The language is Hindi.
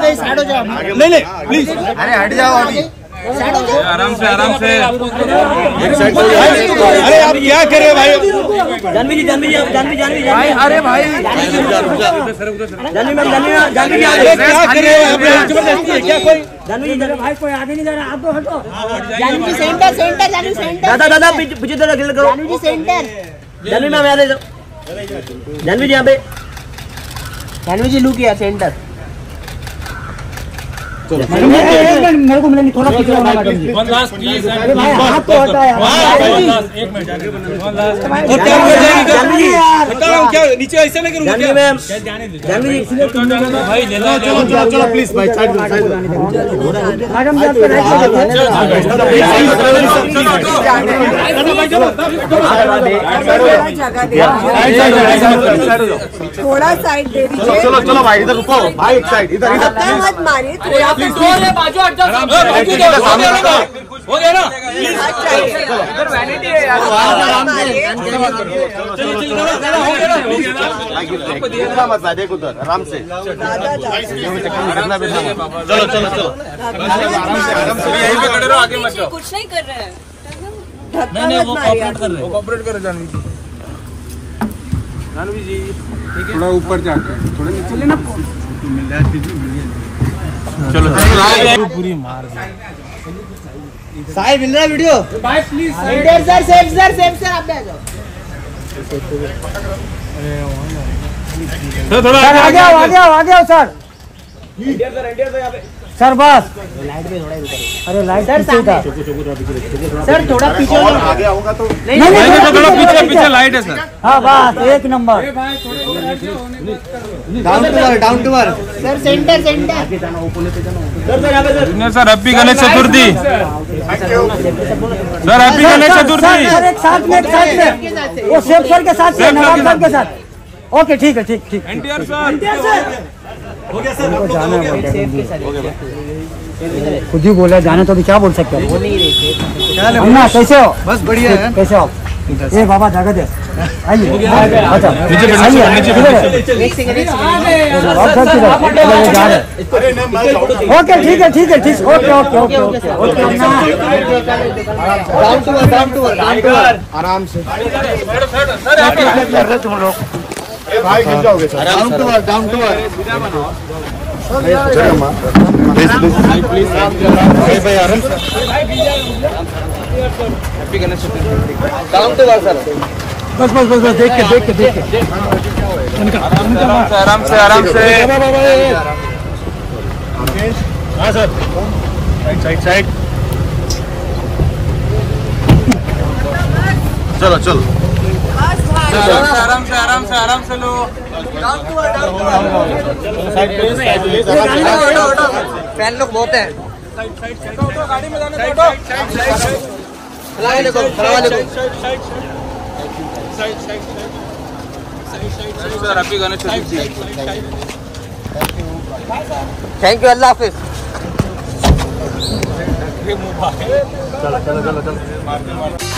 भाई साइड हो जाओ। नहीं नहीं प्लीज, अरे हट जाओ अभी, आराम से आराम से। अरे आप क्या कर रहे हो भाई? जानवी जी भाई अरे भाई जानवी मैम क्या कर रहे हो? जबरदस्ती है क्या कोई? जानवी जी भाई कोई आगे नहीं जा रहा, आप तो हटो। Janhvi center Janhvi center. दादा पीछे तरह गिल करो। जानवी जी सेंटर। जानवी मैम यहाँ दे दो। जानवी जी यहाँ पे। जानवी जी लुक यार सेंटर। मेरे को मिलेंगे थोड़ा पीछे होना मैडम जी। One last please. अरे भाई हाथ तो हटा यार। एक मिनट क्या नीचे ऐसे नहीं करूंगा क्या? मैम जानवी जी इसलिए तुम भाई ले लो। चलो प्लीज भाई साइड मैडम जी आपका राइट थोड़ा साइड दे दीजिए। चलो चलो भाई इधर रुको भाई, एक साइड इधर मत मारिए, थोड़ा हो गया ना? इधर वैनिटी है यार, मत देख उधर आराम से। चलो चलो चलो यहीं पे खड़े रहो, आगे मत जाओ। कुछ नहीं कर रहे हैं। नहीं वो कोऑपरेट कर रहे हैं। वो कोऑपरेट कर रहे जानवी जी थोड़ा ऊपर जाके थोड़ा नीचे लेना। चलो पूरी मार दे। साहिब मिल रहा है वीडियो भाई प्लीज सर सेफ सर आप आ जाओ। थोड़ा आ गया सर। सर बस लाइट पे थोड़ा रुको। अरे लाइट पीछे था सर, थोड़ा पीछे आगे आऊंगा तो नहीं थोड़ा पीछे लाइट है सर। हाँ बस एक number. Down to earth sir. Center sir happy Ganesh Chaturthi. Sir happy Ganesh Chaturthi. Sir एक साथ में वो सेफ सर के साथ नवाब सर के साथ। ओके ठीक है ठीक एनटीआर सर हो गया सर। जाना है खुद ही बोला जाने, तो भी क्या बोल सकते हो? अन्ना कैसे हो? बस बढ़िया है। कैसे हो? ए बाबा जगह दे। आइए अच्छा नीचे ओके ठीक है ओके आराम से तुम लोग भाई गिर जाओगे sir. Down to earth please भाई आराम से। Happy Ganesh Chaturthi. Down to earth sir. बस देख के आराम से हाँ सर साइड चलो आराम से लो। फैन लोग बहुत है। गाड़ी में जाने दो। Sir happy Ganesh Chaturthi. Thank you, अल्लाह हाफिज। चलो